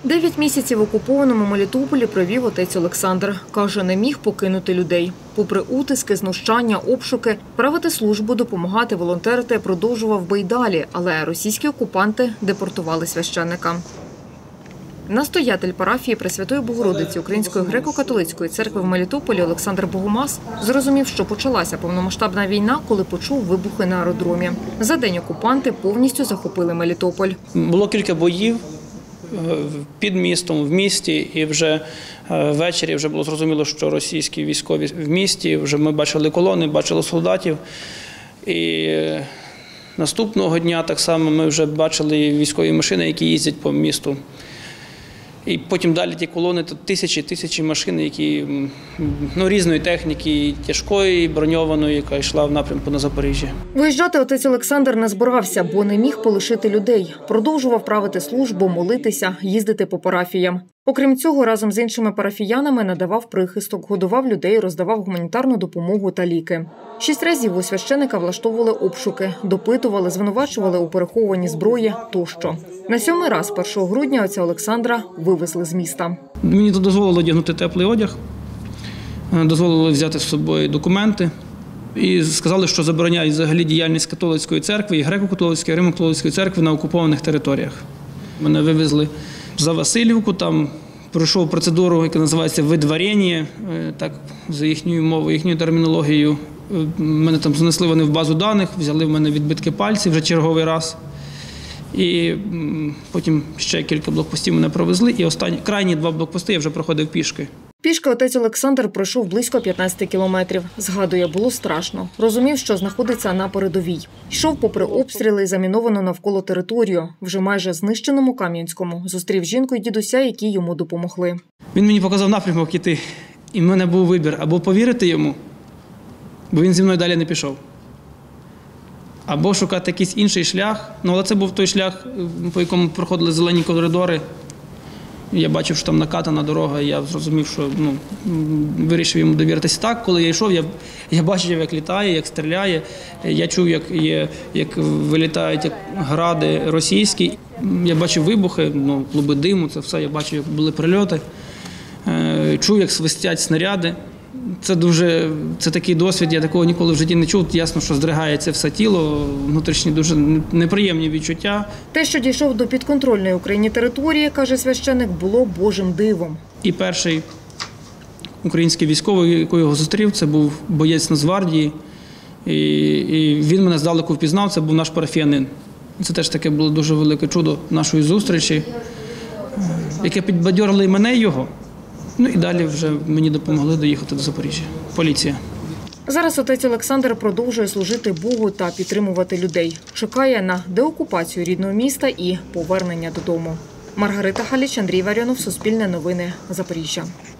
9 місяців в окупованому Мелітополі провів отець Олександр. Каже, не міг покинути людей. Попри утиски, знущання, обшуки, правити службу, допомагати, волонтерити продовжував би й далі, але російські окупанти депортували священника. Настоятель парафії Пресвятої Богородиці Української греко-католицької церкви в Мелітополі Олександр Богомаз зрозумів, що почалася повномасштабна війна, коли почув вибухи на аеродромі. За день окупанти повністю захопили Мелітополь. Було кілька боїв під містом, в місті, і вже ввечері вже було зрозуміло, що російські військові в місті, вже ми бачили колони, бачили солдатів. І наступного дня так само ми вже бачили військові машини, які їздять по місту. І потім далі ті колони, то тисячі машин, які різної техніки, тяжкої, броньованої, яка йшла в напрямку на Запоріжжя. Виїжджати отець Олександр не збирався, бо не міг полишити людей. Продовжував правити службу, молитися, їздити по парафіям. Окрім цього, разом з іншими парафіянами надавав прихисток, годував людей, роздавав гуманітарну допомогу та ліки. 6 разів у священика влаштовували обшуки, допитували, звинувачували у переховуванні зброї тощо. На 7-й раз 1 грудня отця Олександра вивезли з міста. Мені дозволили одягнути теплий одяг, дозволили взяти з собою документи і сказали, що забороняють взагалі діяльність католицької церкви, і греко-католицької, і римо-католицької церкви на окупованих територіях. Мене вивезли за Васильівку, там пройшов процедуру, яка називається видворення, так, за їхньою мовою, їхньою термінологією. Мене там занесли вони в базу даних, взяли в мене відбитки пальців вже черговий раз. І потім ще кілька блокпостів мене провезли, і крайні 2 блокпости я вже проходив пішки. Пішки отець Олександр пройшов близько 15 кілометрів. Згадує, було страшно. Розумів, що знаходиться на передовій. Йшов попри обстріли і заміновану навколо територію. Вже майже знищеному Кам'янському зустрів жінку і дідуся, які йому допомогли. Він мені показав напрямок іти, і в мене був вибір або повірити йому, бо він зі мною далі не пішов, або шукати якийсь інший шлях. Але це був той шлях, по якому проходили зелені коридори. Я бачив, що там накатана дорога, і я зрозумів, що вирішив йому довіритися. Так, коли я йшов, я бачив, як літає, як стріляє. Я чув, як вилітають гради російські. Я бачив вибухи, клуби диму, це все. Я бачив, як були прильоти. Чув, як свистять снаряди. Це такий досвід, я такого ніколи в житті не чув. Ясно, що здригається все тіло, внутрішні дуже неприємні відчуття. Те, що дійшов до підконтрольної Україні території, каже священик, було Божим дивом. І перший український військовий, який його зустрів, це був боєць Нацгвардії. І він мене здалеку впізнав, це був наш парафіянин. Це теж таке було дуже велике чудо нашої зустрічі, яке підбадьорило і мене, і його. І далі вже мені допомогли доїхати до Запоріжжя. Поліція. Зараз отець Олександр продовжує служити Богу та підтримувати людей. Чекає на деокупацію рідного міста і повернення додому. Маргарита Халіч, Андрій Варіонов, Суспільне новини, Запоріжжя.